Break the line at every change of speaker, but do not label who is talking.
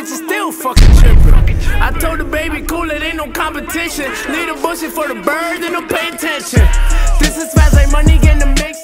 bitches still fucking trippin'. I told the baby cool, it ain't no competition. Leave the bullshit for the birds and don't pay attention. This is fast like money in the mix.